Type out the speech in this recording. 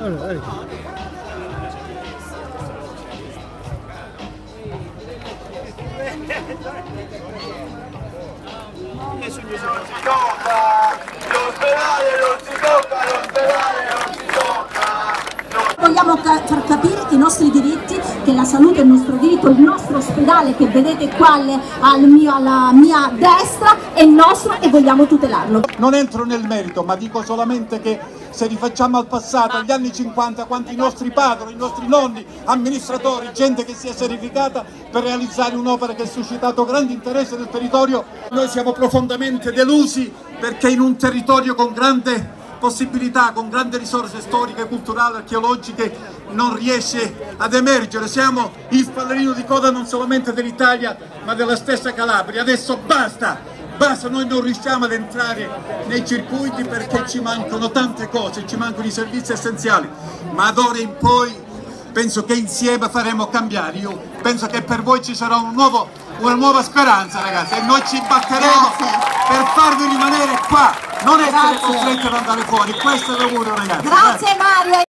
Vogliamo far capire che i nostri diritti, che la salute è il nostro diritto, il nostro ospedale che vedete qua alla mia destra è nostro e vogliamo tutelarlo. Non entro nel merito, ma dico solamente che se rifacciamo al passato, agli anni 50, quanti nostri padri, i nostri nonni, amministratori, gente che si è sacrificata per realizzare un'opera che ha suscitato grande interesse del territorio, noi siamo profondamente delusi perché in un territorio con grande possibilità, con grandi risorse storiche, culturali, archeologiche, non riesce ad emergere. Siamo il fanalino di coda non solamente dell'Italia ma della stessa Calabria. Adesso basta, noi non riusciamo ad entrare nei circuiti perché ci mancano tante cose, ci mancano i servizi essenziali, ma d'ora in poi penso che insieme faremo cambiare. Io penso che per voi ci sarà una nuova speranza, ragazzi, e noi ci batteremo per farvi rimanere qua, non essere costretti ad andare fuori. Questo è l'augurio, ragazzi. Grazie Mario.